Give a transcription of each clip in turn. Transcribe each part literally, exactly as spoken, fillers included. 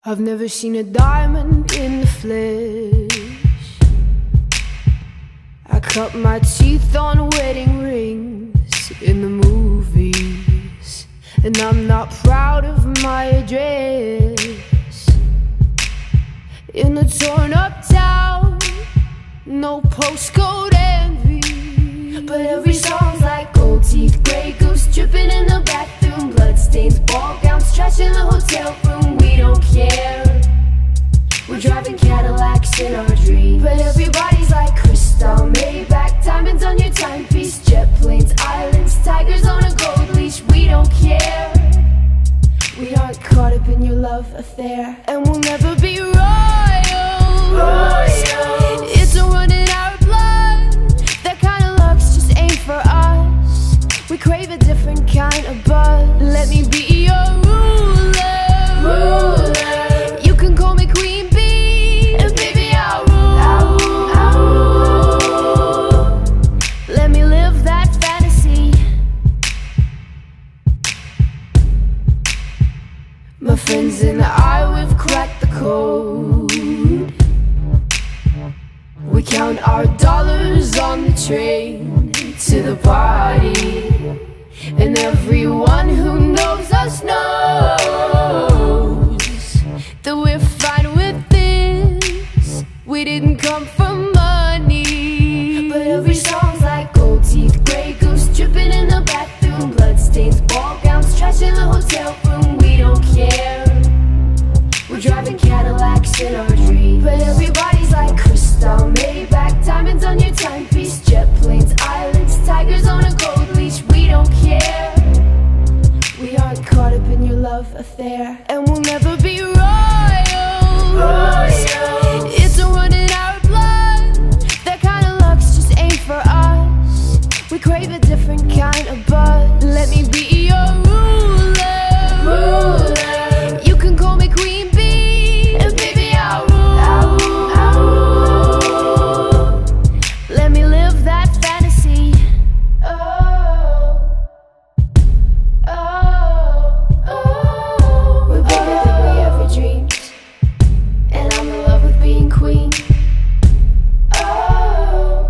I've never seen a diamond in the flesh. I cut my teeth on wedding rings in the movies, and I'm not proud of my address. In a torn up town, no postcode envy, but every song's like gold teeth, grey goose dripping in the bathroom, bloodstains, ball gowns, trash in the hotel room. We don't care, we're driving Cadillacs in our dreams, but everybody's like crystal, Maybach, diamonds on your timepiece, jet planes, islands, tigers on a gold leash. We don't care, we aren't caught up in your love affair, and we'll never be royal. Royal. It's a run in our blood, that kind of luck's just ain't for us. We crave a different kind of buzz. Let me be your ruler, ruler. You can call me Queen Bee, and baby I'll rule, I'll rule. Let me live that fantasy. My friends and I, we've cracked the code. We count our dollars on the train to the party, and everyone who knows us knows that we're fine with this. We didn't come for money, but every song's like gold teeth, grey goose dripping in the bathroom, bloodstains, ball gowns, trash in the hotel room. We don't care, we're driving Cadillacs in our dreams, but everybody's like crystal, Maybach, diamonds on your timepiece, jet planes, islands, tigers on a gold leash. We don't care, we aren't caught up in your love affair, and we'll never be royal. Royal. It's a run in our blood, that kind of luck's just ain't for us. We crave a different kind of buzz. Let me be your ruler, ruler. You can call me Queen Bee, and baby I'll rule, I'll rule, I'll rule. Let me live that fantasy. Oh, oh, oh. We're bigger than we ever dreamed, and I'm in love with being queen. Oh,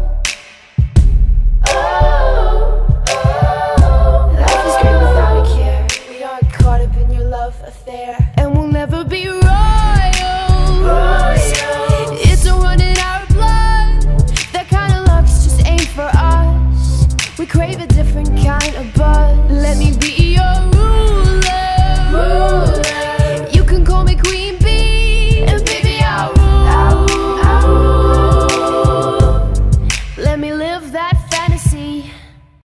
oh, oh. Life is great without a care. We aren't caught up in your love affair, and we'll never be royal. Royal. It's a run in our blood, that kind of luck's just ain't for us. We crave a different kind of buzz. Let me be your ruler, ruler. You can call me Queen Bee, and baby I'll rule, I'll rule, I'll rule. Let me live that fantasy.